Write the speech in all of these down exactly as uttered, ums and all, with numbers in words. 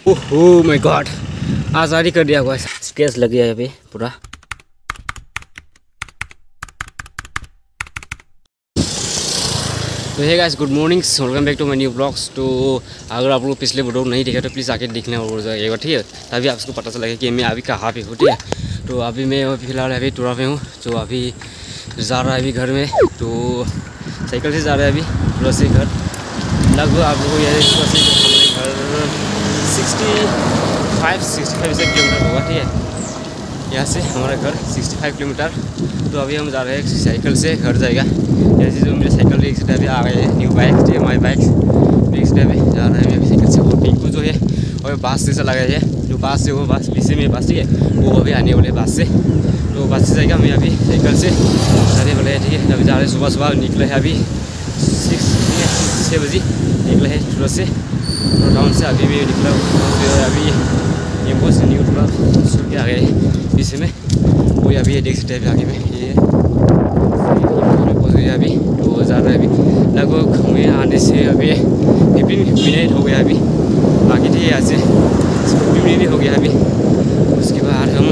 Oh my God, आज़ादी कर दिया हुआ है। स्ट्रेस लग गया है अभी पूरा। तो hey guys, good morning, welcome back to my new blogs. तो अगर आप लोग पिछले वीडियो नहीं देखे तो प्लीज़ आके देखना हो जाएगा, ठीक है। तभी आपको पता चलेगा कि मैं अभी कहाँ पे हूँ, ठीक है। तो अभी मैं फिलहाल अभी टूरा पे हूँ, जो अभी जा रहा है अभी घर में। तो साइकिल से जा रहा है अभी टूरा से घर। लगभग आप लोगों को यह हमारे घर सिक्सटी फाइव सिक्सटी फाइव से किलोमीटर होगा, ठीक है। यहाँ से हमारा घर सिक्सटी फाइव किलोमीटर। तो अभी हम जा रहे हैं साइकिल से घर जाएगा। जैसे जो मेरे साइकिल एक से अभी आ गए हैं, न्यू बाइक थे माई बाइक एक से अभी जा रहे हैं अभी साइकिल से। और पिंकू जो है और बस से चला गया है, जो बस से वो बस पीछे में बस, ठीक है, वो अभी आने वाले बस से। तो बस से जाएगा, मैं अभी साइकिल से जाने वाले हैं, ठीक है। अभी जा रहे हैं, सुबह सुबह निकले हैं अभी सिक्स छः बजे निकले हैं टूरा से। तो टाउन से अभी भी निकला अभी नींबू से न्यू टूरा सुन के आ गए पीछे में। वो अभी देख सकते हैं आगे में ये पहुँच गया अभी। तो जा रहा है अभी लगभग मैं आने से अभी फिफ्टीन मिनट हो गया अभी, बाकी ठीक है यहाँ से फिफ्टीन मिनट हो गया अभी। उसके बाद हम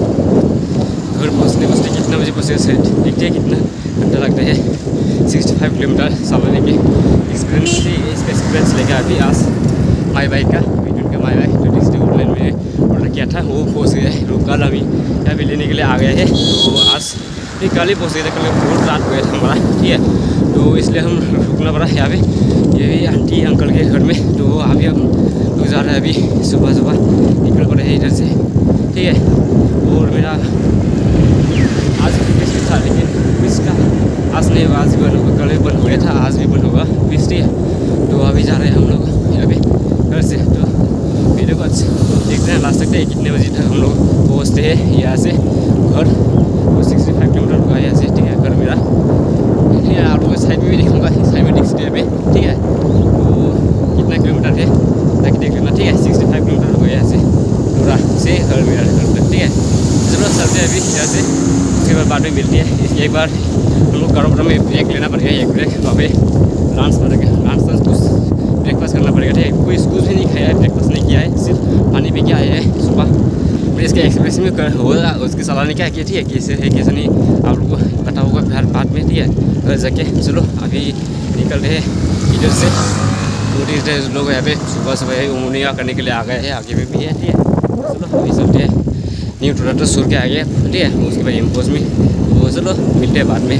घर पहुँचने पहुँचते कितना बजे पहुँचे से देखते हैं कितना घंटा लगता है। सिक्सटी फाइव किलोमीटर चलाने के एक्सपीरियंस से इसका एक्सपीरियंस लेकर अभी आज माई बाइक का वीडियो का माई बाइक जो डिस्ट्रिक्ट ऑनलाइन में ऑर्डर किया था वो पहुँच गया है। लोग कल अभी यहाँ भी लेने के लिए आ गए हैं। तो आज नहीं कल ही पहुँच गए थे, कल बहुत रात हो गया था हमारा, ठीक है। तो इसलिए हम रुकना पड़ा यहाँ पे ये भी आंटी अंकल के घर में। तो अभी हम लोग जा रहे हैं अभी सुबह सुबह निकल पड़े हैं इधर से, ठीक है। और मेरा आज फिटनेस भी था, लेकिन इसका आज नहीं आज भी बंद होगा, कल भी बंद हो गया था, आज भी बंद होगा फिर, ठीक है। तो अभी जा रहे हैं हम लोग यहाँ पे घर से। तो वीडियो को अच्छे देखते हैं लास्ट तक, कितने बजे तक हम लोग पहुँचते हैं यहाँ से घर। तो सिक्सटी फाइव किलोमीटर होगा यहाँ से, ठीक है, घर मेरा। ठीक है, आप लोगों को साइड में भी देखूँगा, साइड में दिख सकते हैं, ठीक है। तो कितना किलोमीटर है ताकि देख लेना, ठीक है। सिक्सटी फाइव किलोमीटर होगा यहाँ से टूरा से घर मेरा घर तक, ठीक है। चलो चलते हैं अभी यहाँ से, उसके बाद बाद में मिलती है। इसलिए एक बार हम लोग कारोबार में ब्रेक लेना पड़ेगा, एक ब्रेक वहाँ पे लंच पड़ेगा, लंच लंच कुछ ब्रेकफास्ट करना पड़ेगा, ठीक है। कोई कुछ भी नहीं खाया है, ब्रेकफास्ट नहीं किया है, सिर्फ पानी पी के आए हैं सुबह। फिर इसके एक्सप्रेस में कर होगा उसके सलाह क्या किया, ठीक है, कैसे है कैसे नहीं आप लोग को पता होगा फिर बाद में, ठीक है। घर जाके चलो अभी निकल रहे हैं इधर से। टूरिस्ट लोग यहाँ पे सुबह सुबह उमनिया करने के लिए आ गए हैं, आगे में भी है, ठीक है। चलो अभी चलते हैं न्यू टूरा तो सुर के आ गया, ठीक है। उसके बाद एम्पोज में, तो चलो मिलते हैं बाद में,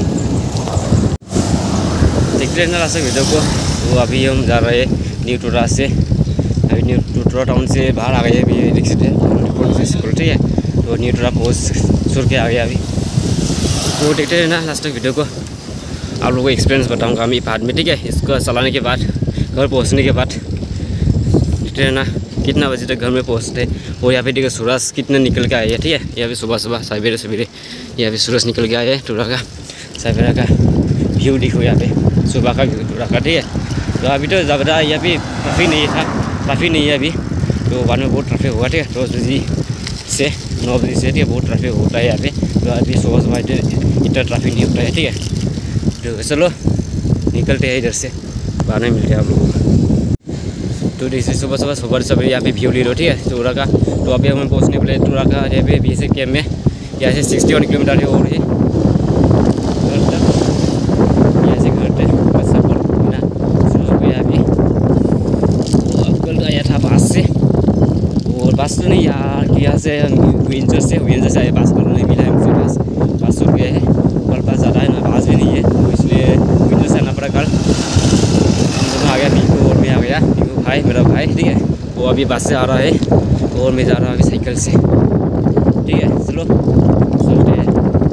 देखते रहना लास्ट वीडियो को। तो अभी हम जा रहे हैं न्यू टूरा से, अभी न्यू टूरा टाउन से बाहर आ गए अभी देख सकते हैं स्कूल, ठीक है। तो न्यू टूरा पहुँच सुर के आ गया अभी। तो देखते रहना लास्ट तक वीडियो को, आप लोगों को एक्सपीरियंस बताऊंगा अभी बाद में, ठीक है। इसको चलाने के बाद घर पहुंचने के बाद देखते रहना कितना बजे तक घर में पहुंचते। और यहाँ पे देखिए सूरज कितना निकल के आए हैं, ठीक है। यहाँ पे सुबह सुबह सवेरे सवेरे यहाँ पे सूरज निकल के आए हैं। टूरा का सवेरे का व्यू देखो यहाँ पे, सुबह का व्यू टूरा का, ठीक है। तो अभी तो ज़्यादा यहाँ पे ट्रैफिक नहीं था, ट्रैफिक नहीं है अभी। तो बाद में बहुत ट्रैफिक होगा, ठीक है। दस बजे से नौ बजे से, ठीक है, बहुत ट्रैफिक होता है यहाँ पे। तो अभी सुबह सुबह इतना ट्रैफिक नहीं होता है, ठीक है। तो चलो निकलते हैं इधर से, बाद में मिलते हैं आप लोगों को। तो जैसे सुबह सुबह सुबह सवेरे यहाँ पे व्यू ले लो, ठीक है, टूरा का। तो अभी हमें पहुँचने वाले टूरा का यहाँ पे बी एस एफ कैम्प में, यहाँ से सिक्सटी वन किलोमीटर है और है घर तक, यहाँ से घर तक बस सब बिना शुरू हो गया अभी। तो कल आया था बस से, और बस तो नहीं यार, यहाँ से विंजर से विंजर से आए, बस कल नहीं मिला है मुझे, बस बस हो गया है। कल बस ज़्यादा है ना, बस भी नहीं है, तो इसलिए विंजर से आना पड़ा कल। हम दोनों आ गया, पीकू और मैं आ गया, पीकू भाई मेरा भाई, ठीक है। वो अभी बस से आ रहा है और मैं जा रहा हूँ अभी साइकिल से, ठीक है। चलो चलते हैं।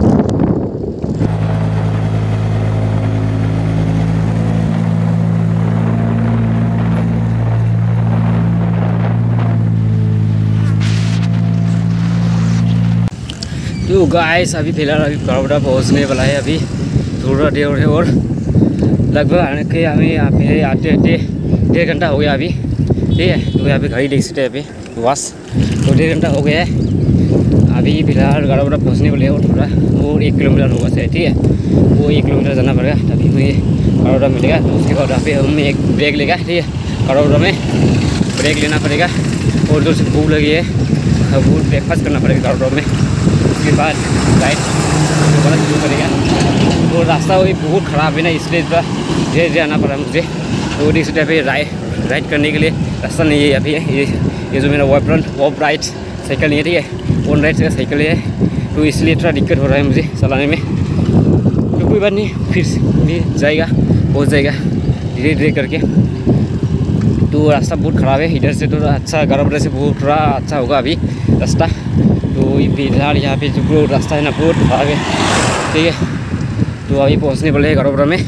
तो गाइस अभी फिलहाल अभी कारोबार पहुँचने वाला है, अभी थोड़ा देर है और लगभग आने के हमें यहाँ पे आते आते डेढ़ घंटा हो गया अभी, ठीक है। तो यहाँ पे घड़ी देख सकते हैं अभी बस, तो डेढ़ घंटा हो गया है अभी फिलहाल। कारोबार पहुँचने वाले और थोड़ा और एक किलोमीटर होगा सर, ठीक है। वो एक किलोमीटर जाना पड़ेगा तभी हमें कारोबार मिलेगा। तो उसके बाद यहाँ पे हमें एक ब्रेक लेगा, ठीक है। कारोबार में ब्रेक लेना पड़ेगा बहुत दूर से भूख लगी है, भूख ब्रेकफास्ट करना पड़ेगा गाड़ो में। उसके बाद राइड दोबारा शुरू करेगा। तो रास्ता वही बहुत ख़राब है ना, इसलिए थोड़ा धीरे धीरे आना पड़ा मुझे। तो इस टाइप पे राइड राइड करने के लिए रास्ता नहीं है यहाँ पे। ये ये जो मेरा वॉप रन वॉप राइड साइकिल नहीं है, ठीक है, वन राइड का साइकिल है, तो इसलिए थोड़ा दिक्कत हो रहा है मुझे चलाने में। तो कोई बात नहीं, फिर भी जाएगा, पहुँच जाएगा धीरे धीरे करके। तो रास्ता बहुत ख़राब है, इधर से थोड़ा अच्छा ग्यारह बजे से बहुत थोड़ा अच्छा होगा अभी रास्ता। तो फिलहाल यहाँ पे जो रास्ता है ना बहुत ख़राब है, ठीक है। तो अभी पहुँचने वाले हैं ग्यारह में।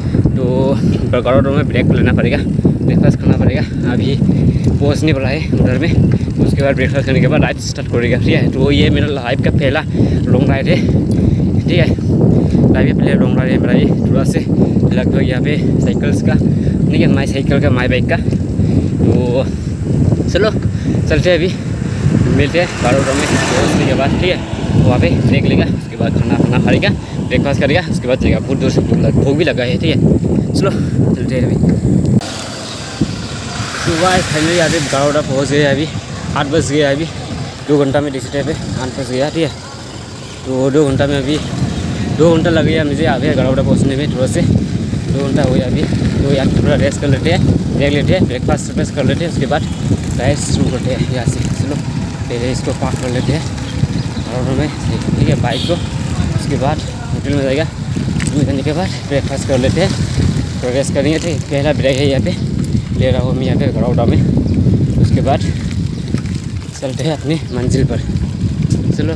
तो ग्यारह में ब्रेक लेना पड़ेगा, ब्रेकफास्ट करना पड़ेगा। अभी पहुँचने वाला है उधर में, उसके बाद ब्रेकफास्ट करने के बाद राइड स्टार्ट करेगा, ठीक है। तो ये मेरा लाइफ का पहला लॉन्ग राइड है, ठीक है। लाइफ का पहला लॉन्ग राइड है मेरा ये, थोड़ा से लगभग यहाँ पे साइकिल्स का नहीं है, माई साइकिल का, माई बाइक का। तो चलो चलते हैं, अभी मिलते हैं गाड़ो में पहुँचने के बाद, ठीक है। वहाँ पे ब्रेक लेगा, उसके बाद खाना खाना खाएगा, ब्रेकफास्ट करेगा, उसके बाद जाएगा। बहुत दूर से भूख लग भूख भी लगा है, ठीक है। चलो चलते हैं अभी। सुबह फाइनली अभी गाड़ोड़ा पहुँच गए, अभी आठ बज गया है, अभी दो घंटा में डिस्टे पे आठ बज गया, ठीक है। तो दो घंटा में अभी दो घंटा लग गया मुझे अभी गाड़ोड़ा पहुँचने में, थोड़ा से दो घंटा हो गया अभी। तो यहाँ थोड़ा रेस्ट कर लेते हैं, ब्रेक लेते हैं, ब्रेकफास्ट वेस्ट कर लेते हैं, उसके बाद राइड शुरू करते हैं यहाँ से। चलो पहले इसको पार्क कर लेते हैं गाड़ोड़ा में, ठीक है, बाइक को। उसके बाद होटल में जाएगा, होटल करने के बाद ब्रेकफास्ट कर लेते हैं, तो रेस्ट करेंगे, ठीक। पहला ब्रेक है यहाँ पे ले रहा हूँ मैं यहाँ पे गाड़ोड़ा में। उसके बाद चलते हैं अपनी मंजिल पर, चलो।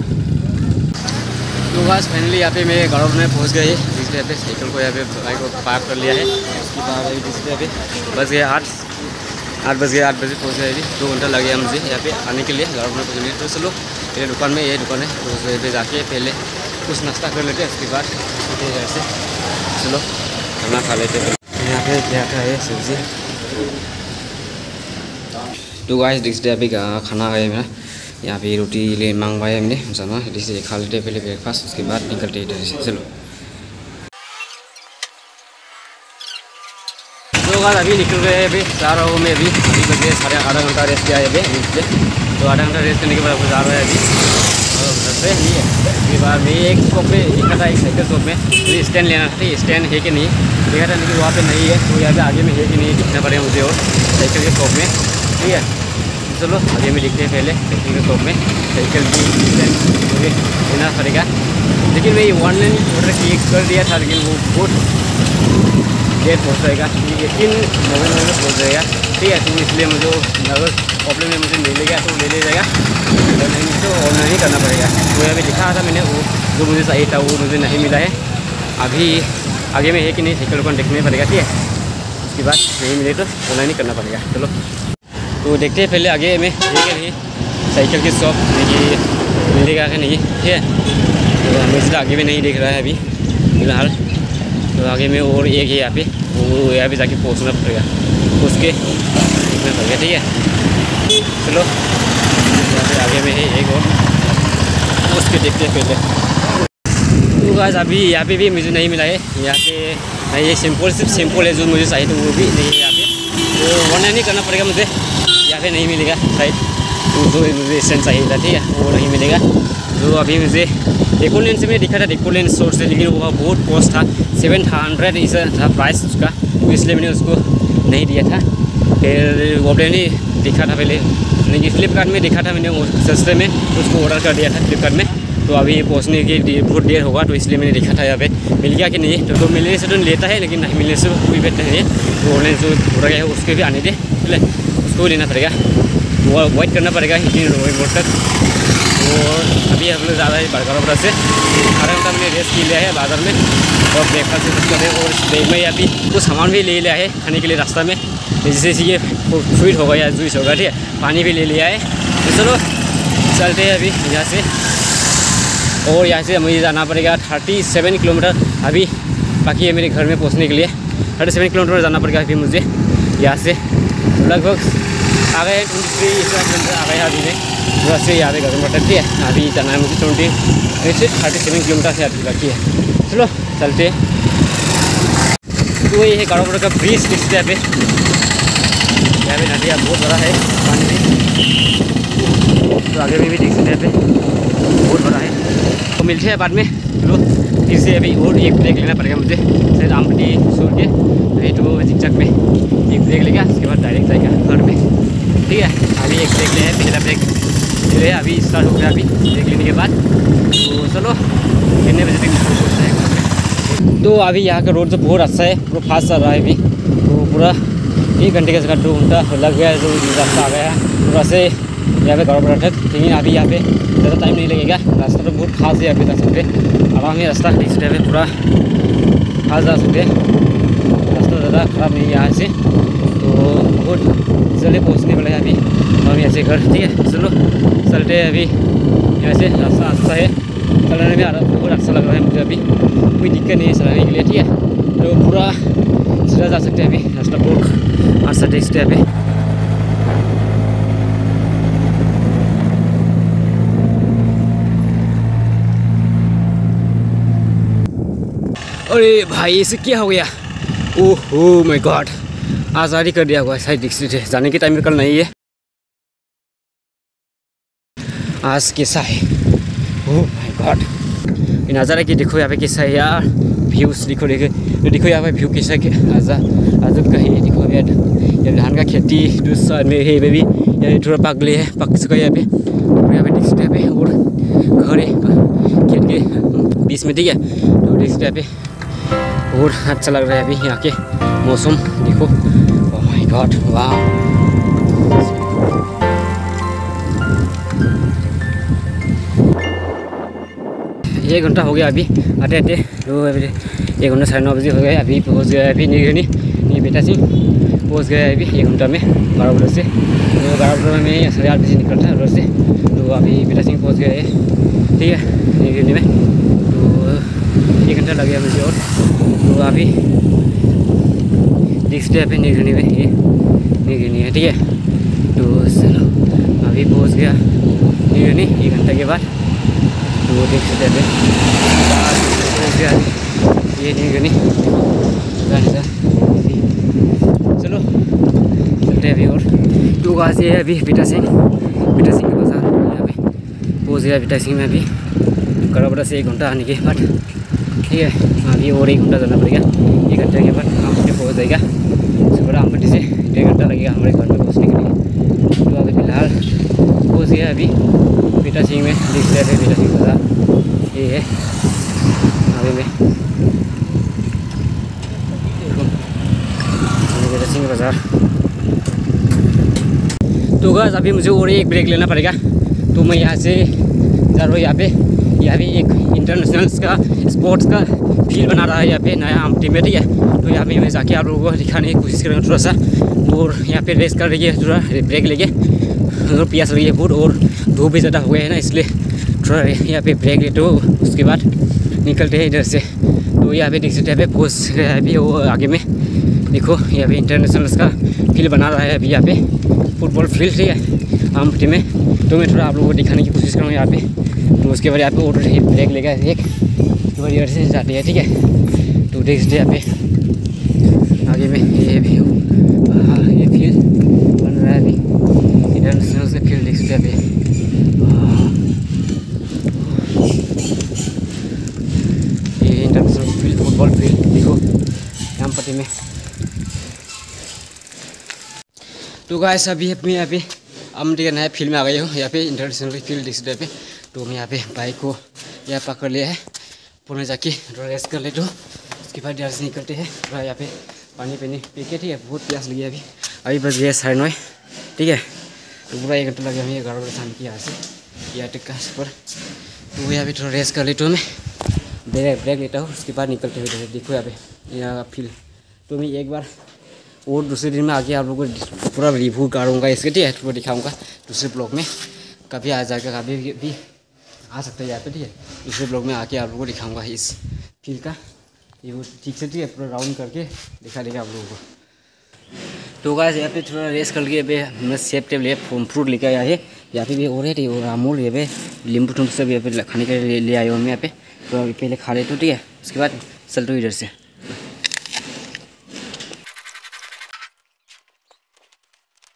तो बस फाइनली यहाँ पे मैं गाड़ोड़ा में पहुँच गए। डिस्प्ले पे साइकिल को यहाँ पे बाइक को पार्क कर लिया है। उसके बाद अभी डिस्प्ले पे बज गया आठ आठ बज गया आठ बजे पहुँच गए। अभी दो घंटा लग गया मुझे यहाँ पे आने के लिए, गाड़ोड़ा में पहुँचने। तो चलो मेरे दुकान में ये दुकान है, तो यहाँ पे जाके पहले कुछ नाश्ता कर लेते हैं, उसके बाद ऐसे चलो खाना खा लेते हैं। यहाँ पे क्या था ये सब्ज़ी। तो गाइस देखते अभी खाना खाया मेरा, यहाँ पे रोटी ले मंगवाया मैंने जमा, इसे खा लेते पहले ब्रेकफास्ट, उसके बाद निकलते इधर से। चलो तो गाइस अभी निकल रहे हैं, अभी जा रहा हूँ मैं। अभी अभी बजे साढ़े आधा घंटा रेस्ट किया है अभी अभी तो आधा घंटा रेस्ट करने के बाद जा रहा है अभी और उधर से नहीं है। उसके बाद मैं एक शॉप पे देखा था, एक साइकिल शॉप में मुझे स्टैंड लेना था, स्टैंड है कि नहीं देखा था, लेकिन वहाँ पे नहीं है। तो यहाँ पे आगे में है कि नहीं दिखना पड़ेगा मुझे और साइकिल के शॉप में, ठीक है। चलो आगे में लिखते हैं पहले साइकिल के शॉप में साइकिल की स्टैंड मुझे लेना पड़ेगा। लेकिन मैं ऑनलाइन ऑर्डर क्लिक कर दिया था, लेकिन वो बहुत देर पहुँच जाएगा, यकीन नवंबर में पहुँच जाएगा, ठीक है। तो इसलिए मुझे अगर प्रॉब्लम में मुझे ले लेगा तो ले ले जाएगा, नहीं तो ऑनलाइन ही करना पड़ेगा। वो अभी दिखा था मैंने, वो जो मुझे चाहिए था वो मुझे नहीं मिला है। अभी आगे में है कि नहीं साइकिल दुकान देखने पड़ेगा, ठीक है। उसके बाद नहीं मिले तो ऑनलाइन ही करना पड़ेगा। चलो तो देखते हैं पहले आगे में है कि नहीं साइकिल की शॉप मिलेगा कि नहीं, ठीक है। तो हमें इसलिए आगे में नहीं देख रहा है अभी फिलहाल। तो आगे में और एक है यहाँ पे, वो यहाँ पे जाके पहुँचना पड़ेगा, उसके देखना पड़ेगा, ठीक है। चलो यहाँ पे आगे में है एक और, उसके देखते हैं पहले। तो गाइस अभी यहाँ पे भी मुझे नहीं मिला है, यहाँ पे ये सिंपल सिर्फ सिंपल है जो मुझे चाहिए, तो वो भी नहीं है यहाँ पे। तो ऑनलाइन ही करना पड़ेगा मुझे, यहाँ पे नहीं मिलेगा शायद। तो जो मुझे स्टैंड चाहिए था, ठीक है, वो नहीं मिलेगा। जो अभी मुझे डेको लेंस में दिखा था, डेको लेंस सोर्स से, लेकिन वो बहुत कॉस्ट था, सेवन हंड्रेड इसे था प्राइस उसका, तो इसलिए मैंने उसको नहीं दिया था। फिर वॉबलेन ही दिखा था पहले, लेकिन फ्लिपकार्ट में दिखा था मैंने वो सस्ते में, उसको ऑर्डर कर दिया था फ्लिपकार्ट में। तो अभी पहुँचने की बहुत देर होगा, तो इसलिए मैंने देखा था यहाँ पे मिल गया कि नहीं। तो, तो मिलने से तो लेता है, लेकिन नहीं मिलने से कोई बेहतर नहीं है। तो ऑनलाइन जो ऑर्डर गया है उसके भी आने दे, चले उसको भी लेना पड़ेगा, वो वेट करना पड़ेगा इतनी रोड तक। और अभी हम लोग ज़्यादा है बड़गाड़ा से आधा घंटा मैंने रेस्ट की लिया है बाज़ार में, और ब्रेकफास्ट से कुछ करें। और बैग में अभी कुछ सामान भी ले लिया है खाने के लिए रास्ता में, जैसे ये फ्रूट होगा या जूस होगा, ठीक है, पानी भी ले लिया है। तो चलो चलते हैं अभी यहाँ से, और यहाँ से मुझे जाना पड़ेगा थर्टी सेवन किलोमीटर अभी बाकी है मेरे घर में पहुँचने के लिए। थर्टी सेवन किलोमीटर जाना पड़ेगा अभी मुझे यहाँ से, लगभग आ गए ट्वेंटी थ्री किलोमीटर आ गए अभी में बस से यहाँ पे घर में पड़ती है। अभी जाना है मुझे ट्वेंटी से थर्टी सेवन किलोमीटर से अभी बाकी है। चलो चलते हैं। तो ये है गाड़ोड़ा का ब्रिज दिखता है पे, यहाँ पे नदी बहुत बड़ा है, पानी भी तो आगे में भी देख सकते हैं, यहाँ पे बहुत बड़ा है। तो मिलते हैं बाद में, चलो फिर से अभी और एक ब्रेक लेना पड़ेगा मुझे, शायद आमपट्टी छोड़ के अभी तो जिक्चक में एक ब्रेक लेगा, उसके बाद डायरेक्ट जाएगा घर में। ठीक है, अभी एक ब्रेक ले है, पहला ब्रेक ले अभी स्टार्ट हो गया। अभी ब्रेक लेने के बाद तो चलो कितने बजे तक पहुँचना है। तो अभी यहाँ का रोड तो बहुत अच्छा है, पूरा फास्ट चल रहा है अभी, तो पूरा एक घंटे का जगह दो घंटा लग गया है, जो रास्ता आ गया है पूरा से यहाँ पे गड़बड़ तक। लेकिन अभी यहाँ पे ज़्यादा टाइम नहीं लगेगा, रास्ता तो बहुत खास है, अभी जा सकते आराम में रास्ता देख सकते हैं, पूरा खास जा सकते हैं, रास्ता ज़्यादा ख़राब नहीं है यहाँ से, तो बहुत जल्दी पहुँचने वाला है अभी हम यहाँ से घर। ठीक है, चलो चलते हैं अभी, यहाँ से रास्ता अच्छा है, चलाने में बहुत अच्छा लग रहा है मुझे, अभी कोई दिक्कत नहीं है चलाने के लिए। ठीक है, तो पूरा सीधा जा सकते हैं अभी, रास्ता बहुत अच्छा देख सकते हैं अभी। अरे भाई इसे क्या हो गया, ओह माय गॉड, आज़ादी कर दिया हुआ है शायद, दिख रहे जाने के टाइम में कल नहीं है, आज कैसा है, ओह माय गॉड। नज़ारा की देखो यहाँ पे कैसा है यार, व्यूज़ देखो देखो देखो यहाँ पे व्यू कैसा है, आजा आज कहीं देखो यार, ये धान का खेती दूसरा में है बेबी, यहाँ थोड़ा पक लिया है, पक चुका है यहाँ पे, और यहाँ पे देख सकते हैं यहाँ पे, और घर है खेत के बीच में। ठीक है, तो देख सकते हैं यहाँ पे और अच्छा लग रहा है अभी यहाँ के मौसम देखो, ओह माय गॉड वाह। एक घंटा हो गया अभी आते आते, तो अभी एक घंटा साढ़े नौ बजे हो गया, अभी पहुँच गया अभी निर्घनी नहीं बेटा सिंह पहुँच गया अभी एक घंटा में बारह बजे से, तो बारह बजे में साढ़े आठ बजे निकलता है उधर से, तो अभी बेटा सिंह पहुँच गया है। ठीक है, निर्घनी में तो एक घंटा लग गया मुझे, और तो अभी देख सकते हैं अभी निर्घनी में, ये निर्घनी है। ठीक है, तो चलो अभी पहुँच गया निर्घनी एक घंटे के बाद, तो देख सकते हैं ये निर्घनी जाने का। चलो चलते हैं अभी, और तो वहाँ से है अभी बेटा सिंह, बेटा सिंह के बाजार यहाँ पे पहुँच गया बेटा सिंह में अभी, गड़बड़ा से एक घंटा आने के बाद। ठीक है, अभी और एक घंटा जाना पड़ेगा, एक घंटे के बाद आमपट्टी पहुँच जाएगा, उसके बाद आमपट्टी से डेढ़ घंटा लगेगा हमारे घर में पहुँचने के लिए। तो अभी फिलहाल पहुँच गया अभी बेटा सिंह में, देख रहे थे बेटा सिंह बाजार ये है आगे में, देखो बेटा सिंह बाजार। तो गाइस अभी मुझे और एक ब्रेक लेना पड़ेगा, तो मैं यहाँ से जा रहा हूँ, यहाँ पे यहाँ पे एक इंटरनेशनल का स्पोर्ट्स का फील्ड बना रहा है यहाँ पे नया आमटी में। ठीक है, तो यहाँ पे मैं जाके आप लोगों को दिखाने की कोशिश करूँगा थोड़ा सा, और यहाँ पे रेस कर रही है, थोड़ा ब्रेक लेके, और प्यास लगी है बहुत, और धूप भी ज़्यादा हो गया है ना, इसलिए थोड़ा यहाँ पे ब्रेक लेते हो, उसके बाद निकलते हैं इधर से। तो यहाँ पे देख सकते हैं, यहाँ पे पहुँच गया है अभी, वो आगे में देखो यहाँ पे इंटरनेशनल का फील्ड बना रहा है अभी, यहाँ पे फुटबॉल फील्ड। ठीक है, आमटी में, तो मैं थोड़ा आप लोगों को दिखाने की कोशिश करूँगा यहाँ पे। तो उसके बाद यहाँ पे ऑटो ब्रेक लेगा एक, उसके बाद इधर से जाते हैं। ठीक है, तो देख सकते हैं यहाँ पे आगे में ये भी हाँ ये फील्ड बन रहा है अभी, इंटरनेशनल से फील्ड देख सकते हैं अभी, ये इंटरनेशनल फील्ड फुटबॉल फील्ड देखो आमपट्टी में। तो गाइस अभी मैं यहाँ पे आमटी का नया फील्ड में आ गई हूँ, यहाँ पे इंटरनेशनल फील्ड देख सकते हैं पे। तो मैं यहाँ पे बाइक को यहाँ पकड़ लिया है, पुणे जाके थोड़ा रेस्ट कर लेते हो, उसके बाद यहाँ से निकलते हैं। थोड़ा यहाँ पे पानी पीने पी के, ठीक है, बहुत प्यास लगी है अभी, अभी बज गया साढ़े नौ। ठीक है, तो पूरा एक घंटा लगा हमें ग्यारह बजे शाम की यहाँ से यहाँ तक का सफर। तो यहाँ पे थोड़ा रेस्ट कर लेता हूँ, मैं ब्रेक ब्रेक लेता हूँ, उसके बाद निकलते हुए देखो यहाँ पे यहाँ फील्ड। तो मैं एक बार और दूसरे दिन में आके आप लोगों को पूरा रिव्यू करूँगा इसके, ठीक है, पूरा दिखाऊँगा दूसरे ब्लॉग में, कभी आ जाएगा कभी भी आ सकता है यहाँ पे। ठीक है, दूसरे ब्लॉग में आके आप लोगों को दिखाऊँगा इस फील्ड का ये वो ठीक से, ठीक है, पूरा राउंड करके दिखा देगा आप लोगों को। तो गाइस यहाँ पे थोड़ा रेस्ट कर लिए पे मैं सेब टेब ले फ्रूट लेकर आया है यहाँ पे भी, और है ठीक है, अमूल ये पे नींबू टूम सब यहाँ पे खाने के लिए ले आया हूँ मैं यहाँ पे। तो अभी पहले खा लेता हूँ, ठीक है, उसके बाद चलता हूँ इधर से।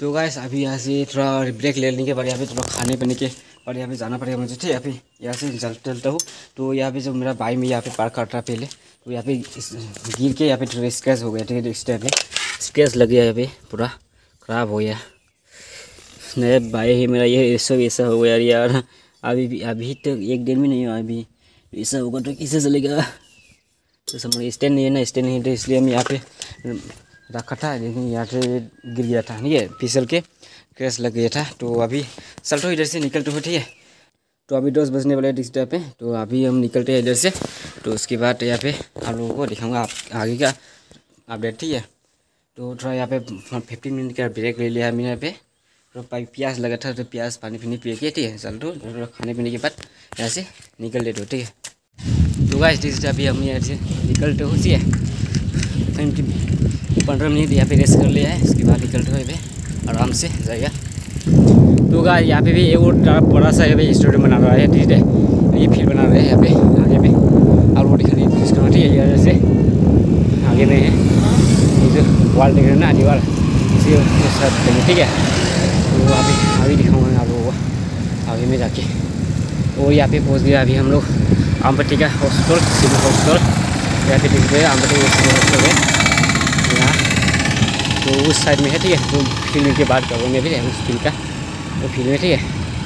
तो गाइस अभी यहाँ से थोड़ा ब्रेक लेने के बाद यहाँ पे थोड़ा खाने पीने के और यहाँ पे जाना पड़ेगा मुझे, ठीक है। अभी यहाँ से चलता चलता हूँ तो यहाँ पे जो मेरा बाइक में यहाँ पे पार्क कर रहा पहले, तो यहाँ पे गिर के यहाँ पे थोड़ा स्क्रैच हो गया, ठीक है। इस टाइप में स्क्रैच लग गया, यहाँ पे पूरा ख़राब हो गया। नया बाइक है मेरा, ये सब ऐसा हो गया यार। अभी भी अभी तक एक दिन भी नहीं हुआ, अभी ऐसा होगा तो किसे चलेगा। तो समझ स्टैंड नहीं है ना, स्टैंड नहीं है तो इसलिए हम यहाँ पे रखा था, लेकिन यहाँ से गिर गया था, ठीक है। फिसल के क्रैश लग गया था। तो अभी चलते हो इधर से, निकलते हो, ठीक है। तो अभी दस बजने वाले इस टाइप पे, तो अभी हम निकलते हैं इधर से। तो उसके बाद यहाँ पे आप लोगों को दिखाऊंगा आप आगे का अपडेट, ठीक है। तो थोड़ा यहाँ पे फिफ्टीन मिनट का ब्रेक ले लिया हमने यहाँ पे। तो प्यास लगा था तो प्यास पानी पीने पिए के, ठीक है। चल तो खाने पीने के बाद यहाँ से निकल लेते हो, ठीक है। तो गाइस इस अभी हम यहाँ से निकलते हो, ठीक है। पंद्रह मिनट यहाँ पे रेस्ट कर लिया है, उसके बाद निकलते हुए पे आराम से जाएगा। तो गाइस यहाँ पे भी एक और बड़ा सा यहाँ पे स्टूडियो बना रहा है, ठीक है। ये फिर बना रहे हैं यहाँ पे आगे में, और वो दिखाने की कोशिश करना, ठीक है। यहाँ से आगे में है ये जो वाल दिख रहे हैं ना, दीवार, इसी साथ देंगे, ठीक है। तो अभी अभी दिखाऊँगा आप लोगों को आगे में जाके। और यहाँ पे पहुँच गया अभी हम लोग आमपट्टी का हॉस्पिटल, सिविल हॉस्पिटल। यहाँ पे दिख रहे हैं आमपट्टी सिविल हॉस्पिटल है यहाँ, तो उस साइड में है, ठीक है। तो फिल्म के बाद करूँगे भी उस फिल्म का, वो फिल्म है, ठीक है।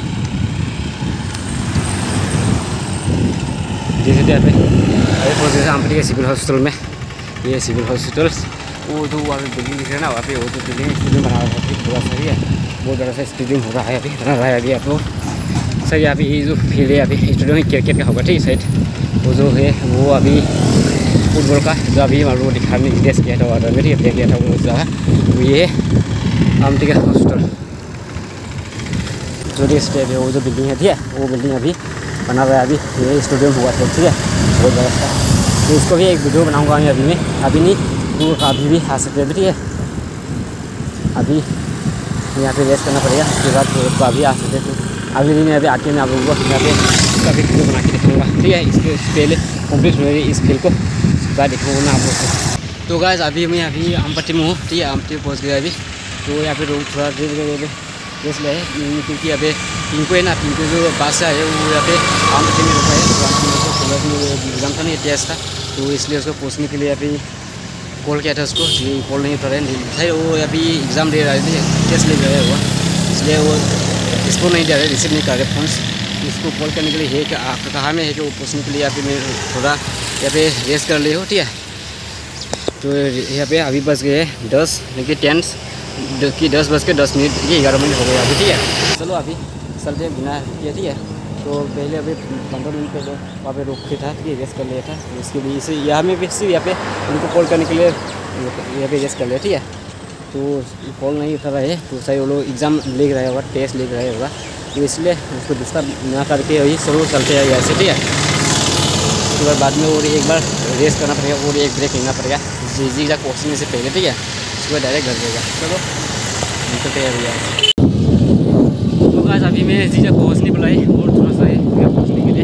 जैसे यहाँ पे अभी पहुँच गए आमपट्टी के सिविल हॉस्पिटल में। ये सिविल हॉस्पिटल, वो जो वहाँ पे बिल्डिंग दिख रहा है ना, वहाँ पे वो जो बिल्डिंग स्टेडियम बना रहा है थोड़ा सा, ही है। बहुत बड़ा सा स्टेडियम हो रहा है अभी, बना रहा है अभी आप लोग सर। यहाँ पे ये जो फील्ड है अभी स्टेडियम क्रिकेट का होगा, ठीक है। साइड वो जो है वो अभी फुटबॉल का, जो अभी हम लोग दिखाने की टेस्ट किया था ऑर्डर में, ठीक है, किया था वो जगह। तो ये आमपट्टी का हॉस्पिटल जो भी स्टेट है, वो जो बिल्डिंग है, ठीक है, वो बिल्डिंग अभी बना रहा है। अभी ये स्टेडियम हुआ था, ठीक है, बहुत बड़ा सा। तो इसको भी एक वीडियो बनाऊँगा मैं अभी में, अभी नहीं तो अभी भी आ सकते हैं, ठीक है। अभी यहाँ पे रेस्ट करना पड़ेगा, उसके बाद तो अभी आ सकते तो अगले दिन अभी आके मैं आप लोगों को यहाँ पे काफ़ी वीडियो बना के दिखाऊँगा, ठीक है। इसके पहले कम्प्लीट हो रही इस खेल को, उसके बाद दिखाऊँगा मैं आप लोग को। तो गाइस अभी मैं अभी आमपट्टी में हूँ, ठीक है। आमपट्टी पहुँच गया अभी। तो यहाँ पे लोग थोड़ा देर देर रेस्ट ले, क्योंकि अभी पिंकू है ना, पिंकू जो बादशाह है वो यहाँ पे आमपट्टी में रुका है। एग्जाम था नहीं, टेस्ट था, तो इसलिए उसको पूछने के लिए अभी कॉल किया था उसको, ये कॉल नहीं उठा रहे, वो अभी एग्ज़ाम दे रहे थे, टेस्ट ले रहे हुआ, इसलिए वो इसको नहीं दे रहे, रिसीव नहीं कर रहे फोन। इसको कॉल करने के लिए है कि आप कहाँ में है, कि वो पूछने के लिए यहाँ पे मैं थोड़ा यहाँ पे रेस्ट कर ले हो, ठीक है। तो यहाँ पे अभी बज गए दस, देखिए टेंस कि दस बज के दस मिनट ये ग्यारह मिनट हो गए अभी, ठीक है। चलो अभी चलते बिना किया, ठीक है। तो पहले अभी पंद्रह मिनट पहले वहाँ पे रुक के था, ठीक है, रेस्ट कर लिया था। तो इसके लिए इसे यहाँ में भी यहाँ पे उनको कॉल करने के लिए यहाँ पे रेस्ट कर लिया, ठीक है। तो कॉल नहीं उठा रहे, तो सही वो लोग एग्ज़ाम लिख रहे होगा, टेस्ट लिख रहे होगा, तो इसलिए उसको डिस्टर्ब ना करके वही सलो चलते हैं ऐसे, ठीक है। उसके बाद बाद में और एक बार रेस्ट करना पड़ेगा और एक ब्रेक लेना पड़ेगा जी जी का पहुँचने से पहले, ठीक है। उसके बाद डायरेक्ट घर जाएगा। चलो निकलते हैं भैया। तो आज अभी मैं जी जब पहुँचने वाला है और थोड़ा सा है पहुँचने के लिए,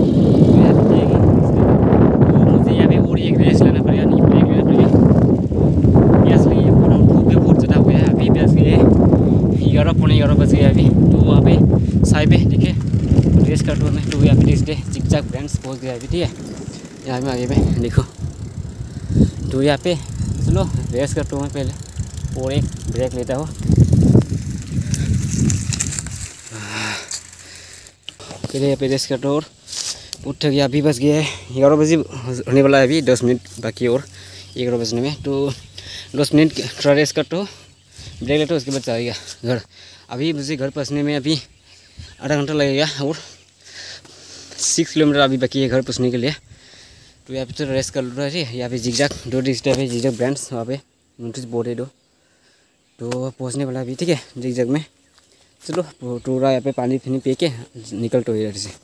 तो मुझे यहाँ पे और एक रेस्ट लेना पड़ेगा, नहीं ब्रेक लेना पड़ेगा। यस ये पूरा धूप भी बहुत ज़्यादा हुआ है, अभी बज गए ग्यारह पौने ग्यारह बज गए अभी। तो वहाँ पे साइड पे दिखे रेस्ट करते हुए, तो यहाँ पे नेक्स्ट डे जिगजैग ब्रांड्स पहुँच गया अभी, ठीक है। यहाँ में आगे में देखो, तो यहाँ पे चलो रेस्ट करता हूँ पहले और एक ब्रेक लेता हूँ। पहले यहाँ पे रेस्ट करता हूँ और उठ गया। अभी बज गया है ग्यारह बजे होने वाला है, अभी दस मिनट बाकी और ग्यारह बजने में। तो दस मिनट थोड़ा रेस्ट करता हूँ, ब्रेक लेता हूँ, उसके बाद जाएगा घर। अभी मुझे घर पहुँचने में अभी आधा घंटा लगेगा और सिक्स किलोमीटर अभी बाकी है घर पहुँचने के लिए। तो यहाँ पे तो रेस्ट कर रहा है। यहाँ पे जिगजैग दो डिस्टर्ब है, जिगजैग ब्रांड्स वहाँ पे नोटिस बोर्ड है दो, तो पहुँचने वाला अभी, ठीक है, जिगजैग में। चलो पूरा यहाँ पे पानी फिनी पी के निकलते हो इधर से।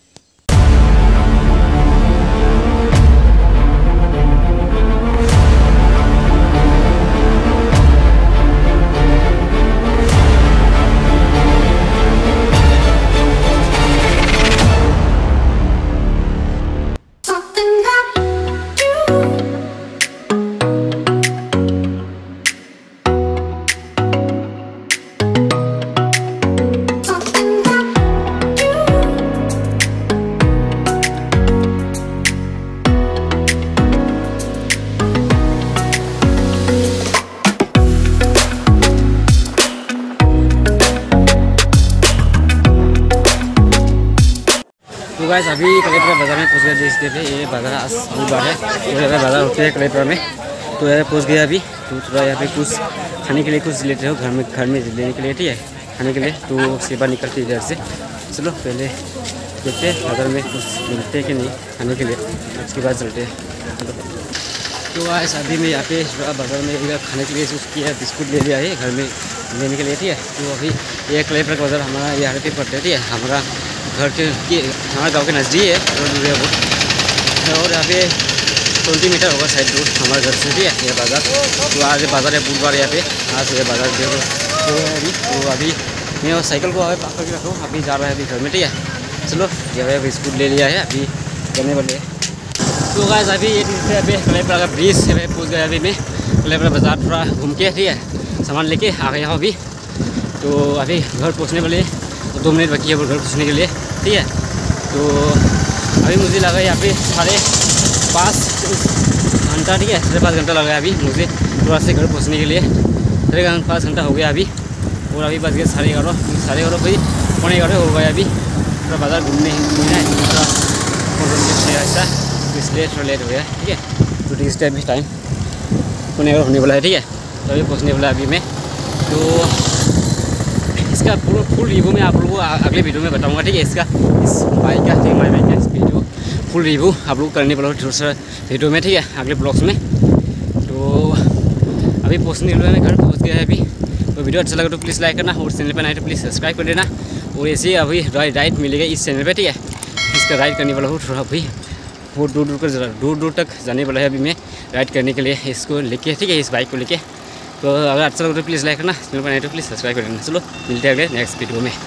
गाइस अभी कलेक्टर बाजार में पहुंच गए देख थे। ये बाजार आज बुधवार है तो यहाँ पे बाजार होते हैं कलेक्टर में। तो यहाँ पहुंच गया अभी। तो थोड़ा यहाँ पे कुछ खाने के लिए कुछ लेते हो घर में घर में लेने के लिए, ठीक है, खाने के लिए। तो उसके बाद निकलते इधर से। चलो पहले देखते हैं बाजार में कुछ मिलते हैं कि नहीं खाने के लिए, उसके बाद चलते हैं। तो गाइस अभी मैं यहाँ पे बाजार में खाने के लिए उसकी बिस्कुट ले लिया है घर में लेने के लिए, ठीक है। तो अभी ये कलेक्टर का बाजार हमारा यहाँ पे पड़ता है, ठीक है। हमारा घर के हमारा गांव के नज़दीक है, रोड दूर है वो, और यहाँ पे ट्वेंटी मीटर होगा शायद दूर हमारे घर से, ठीक है, ये बाज़ार। तो आज बाज़ार है बुधवार यहाँ पे, आज ये बाज़ार जो तो अभी तो अभी मैं साइकिल को पास करके रखा हूँ, अभी जा रहा है अभी घर में, ठीक है। चलो ये बिस्कुट ले लिया है, अभी करने वाले हैं। तो गाइस अभी ये अभी कलेक्टर का ब्रिज से पहुँच गया अभी मैं कलेक्टर बाज़ार थोड़ा घूम के, ठीक है, सामान लेके आ गया हूँ अभी। तो अभी घर पहुँचने वाले दो मिनट बाकी है वो घर पहुँचने के लिए, ठीक है। तो अभी मुझे लगा यहाँ पे साढ़े पाँच घंटा, ठीक है, साढ़े पाँच घंटा लगा अभी मुझे थोड़ा से घर पहुँचने के लिए। साढ़े पाँच घंटा हो गया अभी, और अभी बज गया साढ़े ग्यारह साढ़े ग्यारह बजे पौने ग्यारह हो गया अभी। थोड़ा बाज़ार घूमने घूमना है थोड़ा ऐसा, इसलिए थोड़ा लेट हो गया, ठीक है। तो इस टाइम भी टाइम पौने ग्यारह होने वाला है, ठीक है। तो अभी पहुँचने वाला अभी मैं। तो इसका पूरा फुल रिव्यू मैं आप लोगों को अगले वीडियो में बताऊंगा, ठीक है। इसका इस बाइक का ठीक माई बाइक का इस वीडियो फुल रिव्यू आप लोग करने वाला दूसरा वीडियो में, ठीक है, अगले ब्लॉग्स में। तो अभी पहुँचने वाला मैं घर पहुँच गया है अभी। तो वीडियो अच्छा लगा तो प्लीज़ लाइक करना, और चैनल पर नए तो प्लीज़ सब्सक्राइब कर देना। और ऐसे अभी राइड मिलेगा इस चैनल पर, ठीक है। इसका राइड करने वाला हूँ थोड़ा अभी बहुत दूर दूर कर दूर दूर तक जाने वाला है अभी मैं राइड करने के लिए इसको लेके, ठीक है, इस बाइक को लेके। तो अगर अच्छा लगे तो प्लीज़ लाइक करना, चैनल पर नए तो प्लीज़ सब्सक्राइब कर देना। चलो मिलते हैं अगले नेक्स्ट वीडियो में।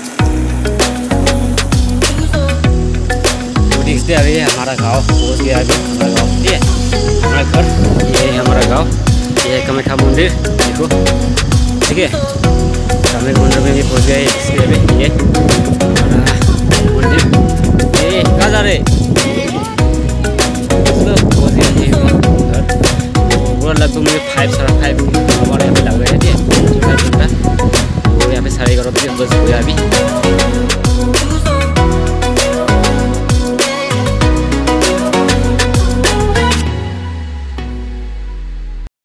तो देखते हैं अभी हमारा गांव पहुँच गया अभी, हमारा गांव, ठीक है, हमारा घर ये है हमारा गांव। ये है कामाख्या मंदिर, देखो, ठीक है, कामाख्या मंदिर में भी पहुँच गए। इसके अभी ये मंदिर ये कहाँ जा रहे पहुँच गया ये घर। पूरा लगभग मुझे फाइव साढ़े फाइव हमारे यहाँ पे लग रहे हैं, ठीक है, फाइव घंटा। और यहाँ पे साढ़े ग्यारह बजे बस हो गया अभी।